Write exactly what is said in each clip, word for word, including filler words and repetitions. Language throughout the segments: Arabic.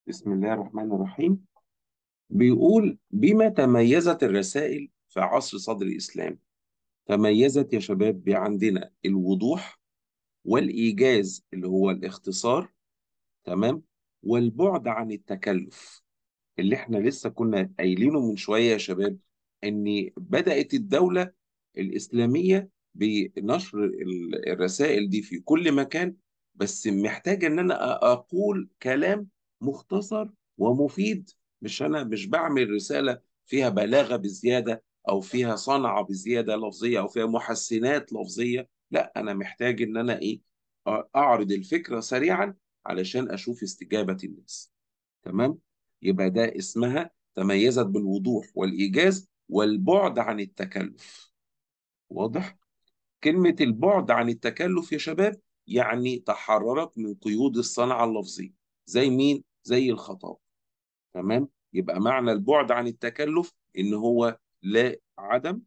بسم الله الرحمن الرحيم. بيقول بما تميزت الرسائل في عصر صدر الإسلام. تميزت يا شباب بعندنا الوضوح والإيجاز اللي هو الاختصار. تمام. والبعد عن التكلف اللي احنا لسه كنا قايلينه من شوية يا شباب، ان بدأت الدولة الإسلامية بنشر ال- الرسائل دي في كل مكان. بس محتاج ان انا أ- اقول كلام مختصر ومفيد. مش انا مش بعمل رسالة فيها بلاغة بزيادة او فيها صنعة بزيادة لفظية او فيها محسنات لفظية. لا، انا محتاج ان انا ايه، أ- اعرض الفكرة سريعا علشان اشوف استجابة الناس. تمام. يبقى ده اسمها تميزت بالوضوح والإيجاز والبعد عن التكلف. واضح؟ كلمة البعد عن التكلف يا شباب يعني تحررت من قيود الصنعة اللفظية. زي مين؟ زي الخطاب. تمام. يبقى معنى البعد عن التكلف إن هو لا عدم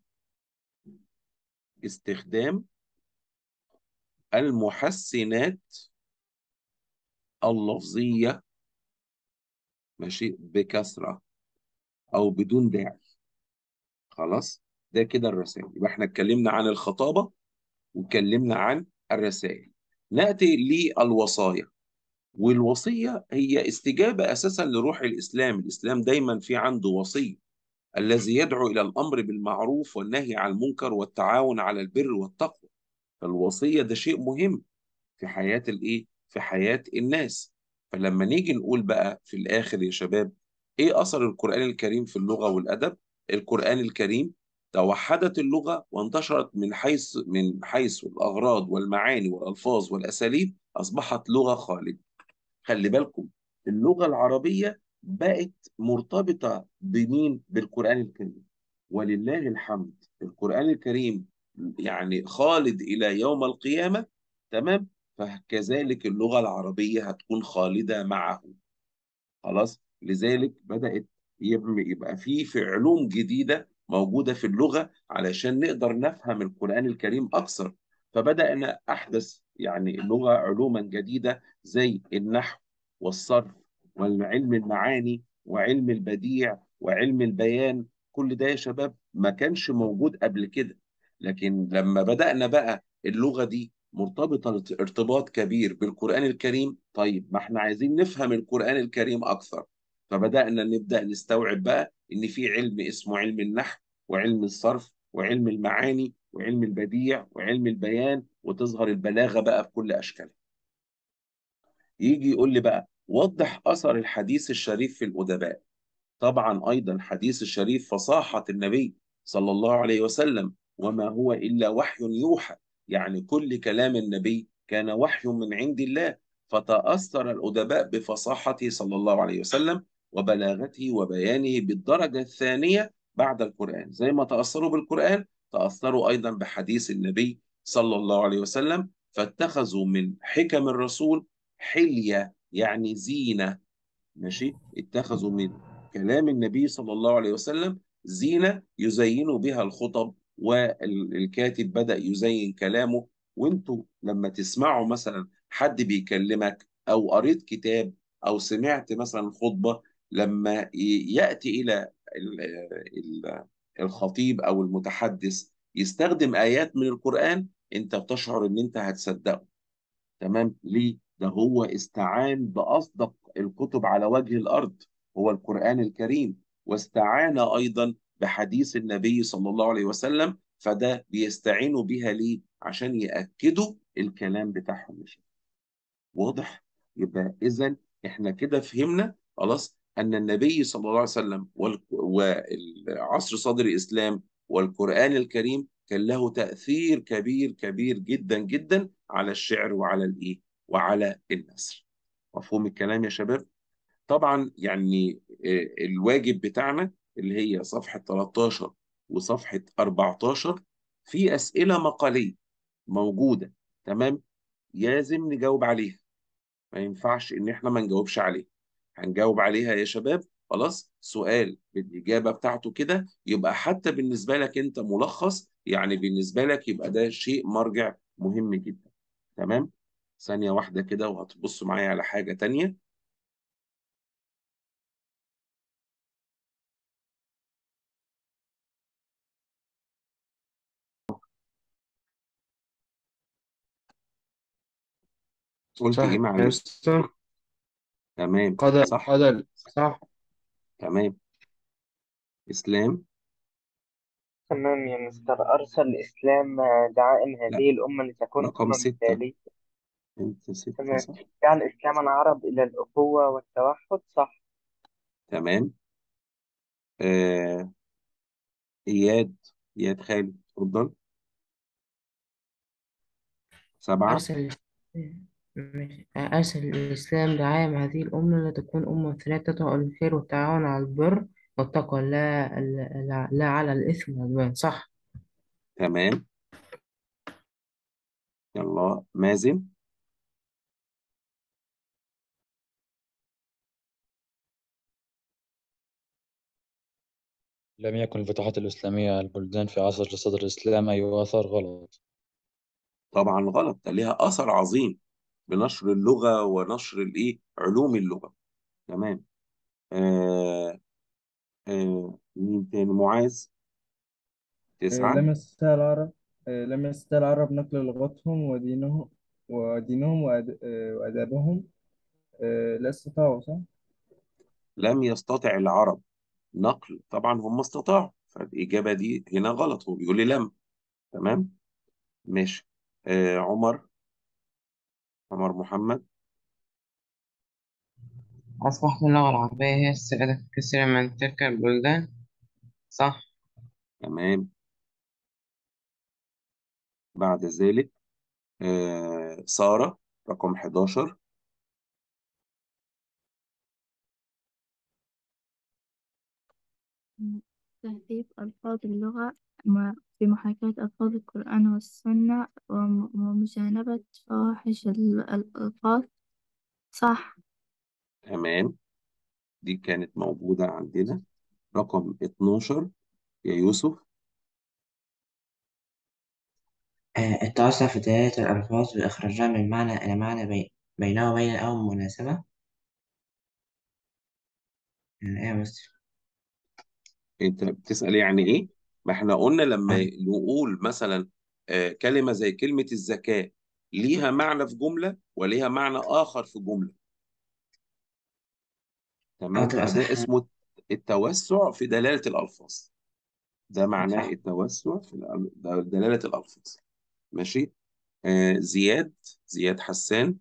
استخدام المحسنات اللفظية، ماشي، بكثرة أو بدون داعي. خلاص. ده كده الرسائل. يبقى احنا اتكلمنا عن الخطابة واتكلمنا عن الرسائل. نأتي للوصايا. والوصية هي استجابة أساسا لروح الإسلام. الإسلام دايما في عنده وصي الذي يدعو إلى الأمر بالمعروف والنهي عن المنكر والتعاون على البر والتقوى. فالوصية ده شيء مهم في حياة الإيه؟ في حياة الناس. فلما نيجي نقول بقى في الآخر يا شباب، إيه أثر القرآن الكريم في اللغة والأدب؟ القرآن الكريم توحدت اللغة وانتشرت من حيث من حيث الأغراض والمعاني والألفاظ والأساليب، أصبحت لغة خالدة. خلي بالكم، اللغة العربية بقت مرتبطة بمين؟ بالقرآن الكريم. ولله الحمد، القرآن الكريم يعني خالد إلى يوم القيامة. تمام. فكذلك اللغة العربية هتكون خالدة معه. خلاص. لذلك بدأت يبقى يبقى في في علوم جديدة موجودة في اللغة علشان نقدر نفهم القرآن الكريم أكثر. فبدأنا أحدث يعني اللغة علوما جديدة زي النحو والصرف وعلم المعاني وعلم البديع وعلم البيان. كل ده يا شباب ما كانش موجود قبل كده. لكن لما بدأنا بقى اللغة دي مرتبطة ارتباط كبير بالقرآن الكريم، طيب ما احنا عايزين نفهم القرآن الكريم أكثر. فبدأنا نبدأ نستوعب بقى إن في علم اسمه علم النحو وعلم الصرف وعلم المعاني وعلم البديع وعلم البيان، وتظهر البلاغة بقى بكل أشكالها. يجي يقول لي بقى وضح أثر الحديث الشريف في الأدباء. طبعا أيضا حديث الشريف فصاحة النبي صلى الله عليه وسلم، وما هو إلا وحي يوحى. يعني كل كلام النبي كان وحي من عند الله. فتأثر الأدباء بفصاحته صلى الله عليه وسلم وبلاغته وبيانه بالدرجة الثانية بعد القرآن. زي ما تأثروا بالقرآن تأثروا أيضا بحديث النبي صلى الله عليه وسلم، فاتخذوا من حكم الرسول حلية يعني زينة. ماشي. اتخذوا من كلام النبي صلى الله عليه وسلم زينة يزينوا بها الخطب، والكاتب بدأ يزين كلامه. وانتوا لما تسمعوا مثلا حد بيكلمك او قريت كتاب او سمعت مثلا خطبة، لما ي- يأتي إلى ال- ال- الخطيب او المتحدث يستخدم آيات من القرآن، انت بتشعر ان انت هتصدقه. تمام. ليه؟ ده هو استعان بأصدق الكتب على وجه الأرض، هو القرآن الكريم، واستعان أيضا بحديث النبي صلى الله عليه وسلم. فده بيستعينوا بيها ليه؟ عشان يأكدوا الكلام بتاعهم. واضح؟ يبقى إذا إحنا كده فهمنا خلاص أن النبي صلى الله عليه وسلم وال- والعصر صدر الإسلام والقرآن الكريم كان له تأثير كبير كبير جدا جدا على الشعر وعلى الإيه؟ وعلى النثر. مفهوم الكلام يا شباب؟ طبعا يعني آه، الواجب بتاعنا اللي هي صفحة تلتاشر وصفحة اربعتاشر في أسئلة مقالية موجودة. تمام. لازم نجاوب عليها. ما ينفعش ان احنا ما نجاوبش عليه. هنجاوب عليها يا شباب. خلاص. سؤال بالاجابه بتاعته كده يبقى حتى بالنسبه لك انت ملخص، يعني بالنسبه لك يبقى ده شيء مرجع مهم جدا. تمام. ثانيه واحده كده وهتبص معايا على حاجه تانية. قلت صح ايه يا معلش؟ اسطى. تمام قدر صح. قدر صح. تمام. اسلام. تمام يا مستر. أرسل الإسلام دعائم لا، هذه الأمة لتكون رقم أمة ستة. مثالية. انت ستة تمام. صح. جعل الإسلام العرب إلى الأخوة والتوحد. صح. تمام. آه اياد. اياد خالد اتفضل. سبعة. أرسل ماشي. أرسل الإسلام دعاية هذه الأمة لتكون أمة مثالية تدعو إلى الخير والتعاون على البر والتقوى، لا لا, لا على الإثم والعدوان. صح. تمام. يلا مازن. لم يكن الفتوحات الإسلامية على البلدان في عصر صدر الإسلام أي آثار غلط. طبعا غلط، ده ليها اثر عظيم بنشر اللغة ونشر الايه علوم اللغة. تمام. آه آه مين تاني؟ معاذ. آه، تسعة. لم يستطع العرب آه، لم يستطع العرب نقل لغتهم ودينهم ودينهم وأد- آه، وآدابهم. آه، لا استطاعوا، صح؟ لم يستطع العرب نقل، طبعا هم استطاعوا، فالإجابة دي هنا غلط، هو بيقول لي لم. تمام. ماشي. آه عمر. عمر محمد. أصبحت اللغة العربية هي السائدة في كثير من تلك البلدان. صح. تمام. بعد ذلك آه سارة رقم حداشر. تهذيب ألفاظ اللغة م- في محاكاة ألفاظ القرآن والسنة وم- ومجانبة فواحش ال- الألفاظ. صح. تمام. دي كانت موجودة عندنا. رقم اتناشر يا يوسف. آه، التوسع في دلالة الألفاظ وإخراجها من معنى إلى معنى بي... بينه وبين أو مناسبة. يعني إيه بس؟ انت بتسأل يعني ايه؟ ما احنا قلنا لما آه، نقول مثلا آه كلمة زي كلمة الزكاة، ليها معنى في جملة وليها معنى آخر في جملة. أو تمام، تبقى فده صح. اسمه التوسع في دلالة الألفاظ. ده معناه صح. التوسع في الأل- ده دلالة الألفاظ. ماشي. آه زياد. زياد حسان.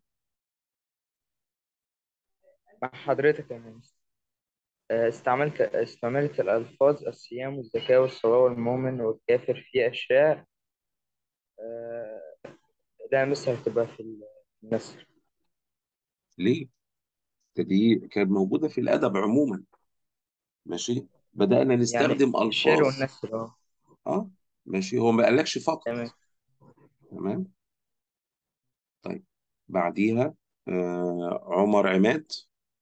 مع حضرتك يا مستر. آه، استعملت استعملت الألفاظ الصيام والزكاة والصلاة والمؤمن والكافر في أشياء. آه، لا يا مستر، هتبقى في النسر. ليه؟ ده دي كانت موجودة في الأدب عموما. ماشي. بدأنا يعني نستخدم الشعر ألفاظ. والنسر. اه. اه. ماشي، هو ما قالكش فقط. تمام. تمام. طيب. بعديها آه عمر عماد.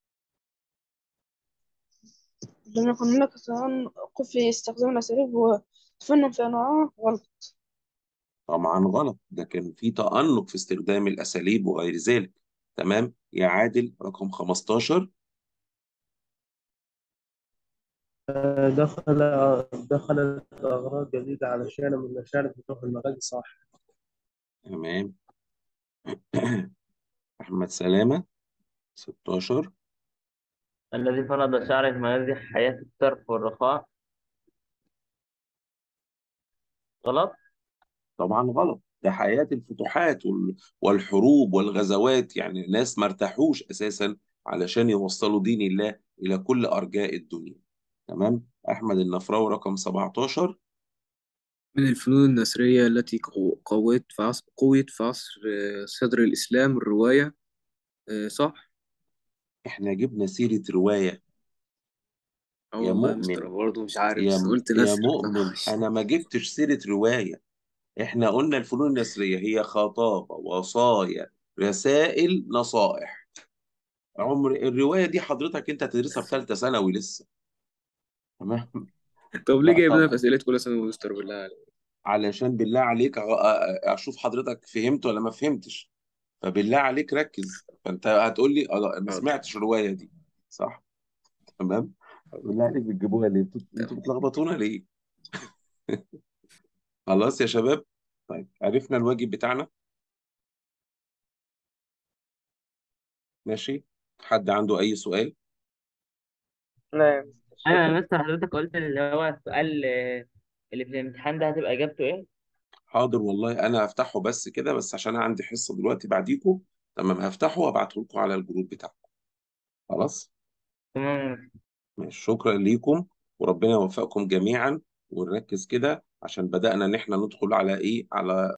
لم يكن هناك تناقض في استخدام الأساليب وتفنن في أنواعها. غلط. طبعا غلط، ده كان في تأنق في استخدام الأساليب وغير ذلك. تمام يا عادل رقم خمستاشر. دخل دخلت أغراض جديدة على شأن من مشارف فتوح المغازي. صح. تمام. أحمد سلامة. ستاشر. الذي فرض شعره مجازي حياة الترف والرخاء. غلط. طبعا غلط، ده حياة الفتوحات وال- والحروب والغزوات، يعني الناس ما ارتاحوش أساسا علشان يوصلوا دين الله إلى كل أرجاء الدنيا. تمام. أحمد النفراوي رقم سبعتاشر. من الفنون النثرية التي قو- قوت في عصر قوت في عصر آه، صدر الإسلام الرواية. آه، صح؟ إحنا جبنا سيرة رواية اه يا والله يا مستر، مؤمن. أنا برضه مش عارف يا بس م- قلت يا نثر مؤمن، فمعلش. أنا ما جبتش سيرة رواية. إحنا قلنا الفنون النثرية هي خطابة، وصايا، رسائل، نصائح. عمر الرواية دي حضرتك أنت تدرسها في ثالثة ثانوي لسه. تمام. طب ليه لا جايب لنا في طبعا. أسئلة كل سنة يا مستر بالله عليك؟ علشان بالله عليك أغ- أ- اشوف حضرتك فهمت ولا ما فهمتش، فبالله عليك ركز، فانت هتقول لي أه، ما حاضر. سمعتش الروايه دي. صح. تمام. حاضر. بالله عليك بتجيبوها ليه؟ انتوا انتوا تمام. بتلخبطونا ليه؟ خلاص يا شباب. طيب عرفنا الواجب بتاعنا. ماشي. حد عنده أي سؤال؟ لا يا مستر، ايوه يا شكرا. مستر، حضرتك قلت اللي هو السؤال آه، اللي في الامتحان ده هتبقى اجابته ايه؟ حاضر والله، أنا هفتحه بس كده، بس عشان أنا عندي حصة دلوقتي بعديكم. تمام، هفتحه وأبعته لكم على الجروب بتاعكم. خلاص. تمام. ماشي، شكرا ليكم، وربنا يوفقكم جميعا. ونركز كده عشان بدأنا إن إحنا ندخل على إيه، على